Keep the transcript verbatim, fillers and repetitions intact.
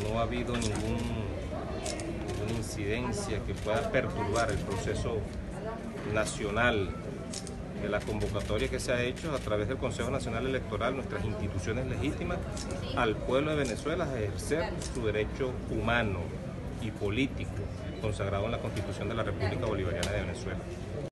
no ha habido ningún, ninguna incidencia que pueda perturbar el proceso nacional de la convocatoria que se ha hecho a través del Consejo Nacional Electoral, nuestras instituciones legítimas, al pueblo de Venezuela a ejercer su derecho humano y político consagrado en la Constitución de la República Bolivariana de Venezuela.